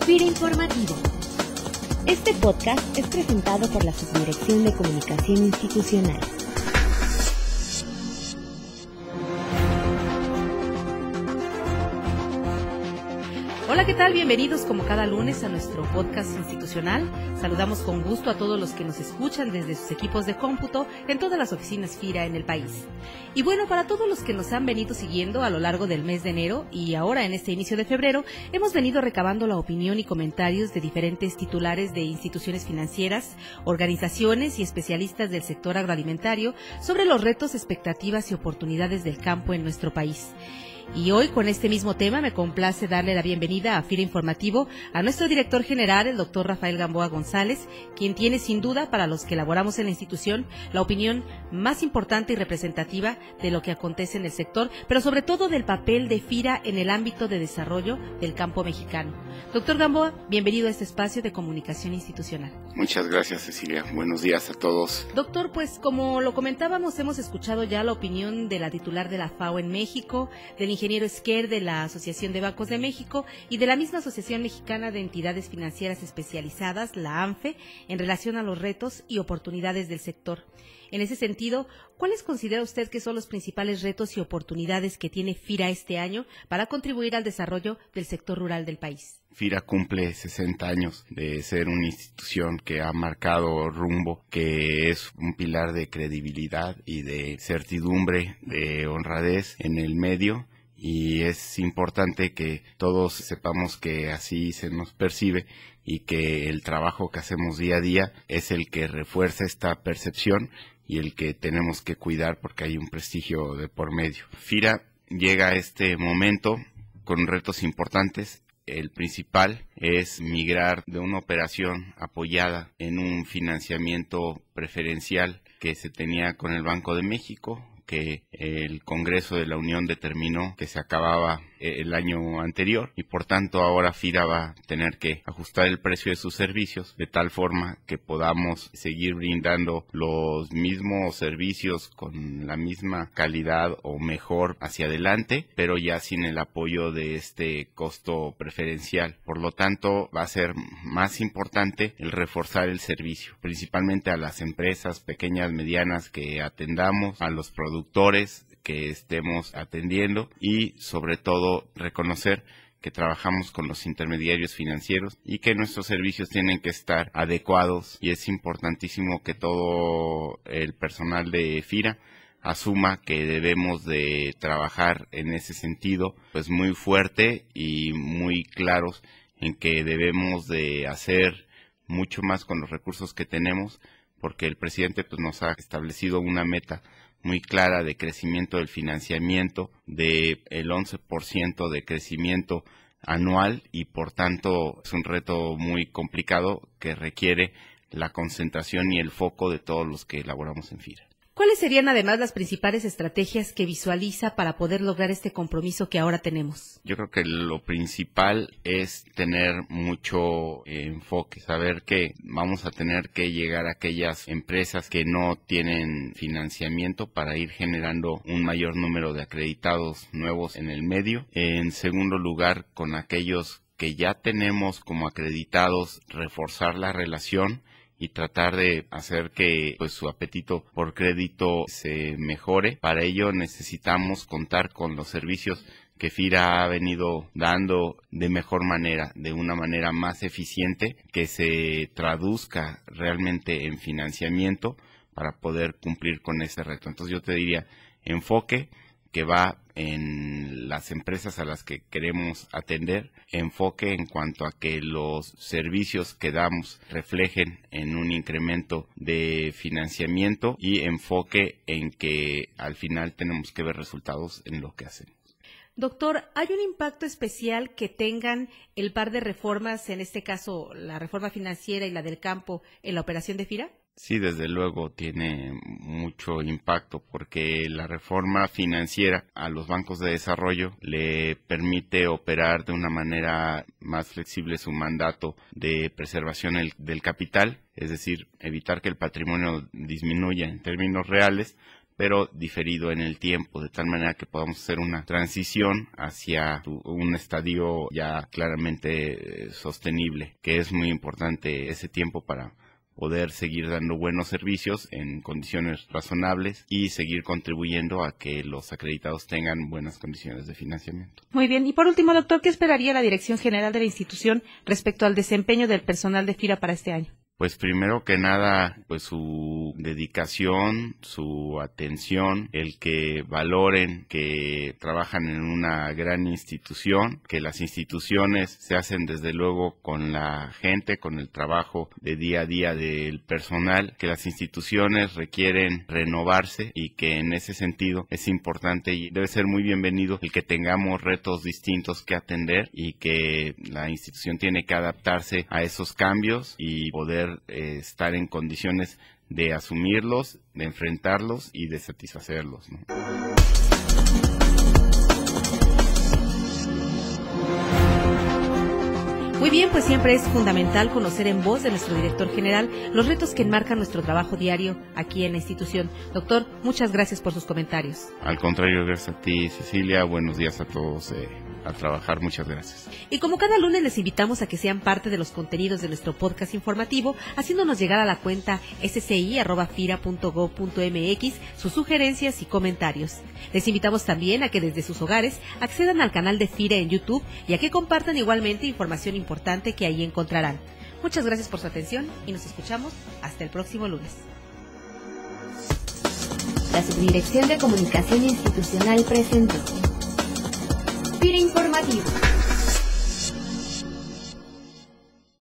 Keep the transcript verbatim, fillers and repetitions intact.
FIRA Informativo. Este podcast es presentado por la Subdirección de Comunicación Institucional. Hola, ¿qué tal? Bienvenidos como cada lunes a nuestro podcast institucional. Saludamos con gusto a todos los que nos escuchan desde sus equipos de cómputo en todas las oficinas FIRA en el país. Y bueno, para todos los que nos han venido siguiendo a lo largo del mes de enero y ahora en este inicio de febrero, hemos venido recabando la opinión y comentarios de diferentes titulares de instituciones financieras, organizaciones y especialistas del sector agroalimentario sobre los retos, expectativas y oportunidades del campo en nuestro país. Y hoy, con este mismo tema, me complace darle la bienvenida a FIRA Informativo a nuestro director general, el doctor Rafael Gamboa González, quien tiene sin duda, para los que laboramos en la institución, la opinión más importante y representativa de lo que acontece en el sector, pero sobre todo del papel de FIRA en el ámbito de desarrollo del campo mexicano. Doctor Gamboa, bienvenido a este espacio de comunicación institucional. Muchas gracias, Cecilia. Buenos días a todos. Doctor, pues como lo comentábamos, hemos escuchado ya la opinión de la titular de la FAO en México, del ingeniero Esquer de la Asociación de Bancos de México y de la misma Asociación Mexicana de Entidades Financieras Especializadas, la ANFE, en relación a los retos y oportunidades del sector. En ese sentido, ¿cuáles considera usted que son los principales retos y oportunidades que tiene FIRA este año para contribuir al desarrollo del sector rural del país? FIRA cumple sesenta años de ser una institución que ha marcado rumbo, que es un pilar de credibilidad y de certidumbre, de honradez en el medio. Y es importante que todos sepamos que así se nos percibe y que el trabajo que hacemos día a día es el que refuerza esta percepción y el que tenemos que cuidar porque hay un prestigio de por medio. FIRA llega a este momento con retos importantes. El principal es migrar de una operación apoyada en un financiamiento preferencial que se tenía con el Banco de México, que el Congreso de la Unión determinó que se acababa el año anterior y por tanto ahora FIRA va a tener que ajustar el precio de sus servicios de tal forma que podamos seguir brindando los mismos servicios con la misma calidad o mejor hacia adelante, pero ya sin el apoyo de este costo preferencial. Por lo tanto, va a ser más importante el reforzar el servicio, principalmente a las empresas pequeñas, medianas que atendamos, a los productores que estemos atendiendo y sobre todo reconocer que trabajamos con los intermediarios financieros y que nuestros servicios tienen que estar adecuados y es importantísimo que todo el personal de FIRA asuma que debemos de trabajar en ese sentido pues muy fuerte y muy claros en que debemos de hacer mucho más con los recursos que tenemos porque el presidente pues nos ha establecido una meta muy clara de crecimiento del financiamiento de el once por ciento de crecimiento anual y por tanto es un reto muy complicado que requiere la concentración y el foco de todos los que elaboramos en FIRA. ¿Cuáles serían además las principales estrategias que visualiza para poder lograr este compromiso que ahora tenemos? Yo creo que lo principal es tener mucho enfoque, saber que vamos a tener que llegar a aquellas empresas que no tienen financiamiento para ir generando un mayor número de acreditados nuevos en el medio. En segundo lugar, con aquellos que ya tenemos como acreditados, reforzar la relación y tratar de hacer que pues su apetito por crédito se mejore. Para ello necesitamos contar con los servicios que FIRA ha venido dando de mejor manera, de una manera más eficiente, que se traduzca realmente en financiamiento para poder cumplir con ese reto. Entonces yo te diría, enfoque que va en las empresas a las que queremos atender, enfoque en cuanto a que los servicios que damos reflejen en un incremento de financiamiento y enfoque en que al final tenemos que ver resultados en lo que hacemos. Doctor, ¿hay un impacto especial que tengan el par de reformas, en este caso la reforma financiera y la del campo, en la operación de FIRA? Sí, desde luego tiene mucho impacto porque la reforma financiera a los bancos de desarrollo le permite operar de una manera más flexible su mandato de preservación del capital, es decir, evitar que el patrimonio disminuya en términos reales, pero diferido en el tiempo, de tal manera que podamos hacer una transición hacia un estadio ya claramente sostenible, que es muy importante ese tiempo para poder seguir dando buenos servicios en condiciones razonables y seguir contribuyendo a que los acreditados tengan buenas condiciones de financiamiento. Muy bien. Y por último, doctor, ¿qué esperaría la Dirección General de la institución respecto al desempeño del personal de FIRA para este año? Pues primero que nada, pues su dedicación, su atención, el que valoren que trabajan en una gran institución, que las instituciones se hacen desde luego con la gente, con el trabajo de día a día del personal, que las instituciones requieren renovarse y que en ese sentido es importante y debe ser muy bienvenido el que tengamos retos distintos que atender y que la institución tiene que adaptarse a esos cambios y poder Eh, estar en condiciones de asumirlos, de enfrentarlos y de satisfacerlos, ¿no? Muy bien, pues siempre es fundamental conocer en voz de nuestro director general los retos que enmarcan nuestro trabajo diario aquí en la institución. Doctor, muchas gracias por sus comentarios. Al contrario, gracias a ti, Cecilia. Buenos días a todos. Eh, a trabajar, muchas gracias. Y como cada lunes les invitamos a que sean parte de los contenidos de nuestro podcast informativo, haciéndonos llegar a la cuenta s c i arroba fira punto gob punto m x sus sugerencias y comentarios. Les invitamos también a que desde sus hogares accedan al canal de FIRA en YouTube y a que compartan igualmente información importante que ahí encontrarán. Muchas gracias por su atención y nos escuchamos hasta el próximo lunes. La Subdirección de Comunicación Institucional presentó FIRA Informativo.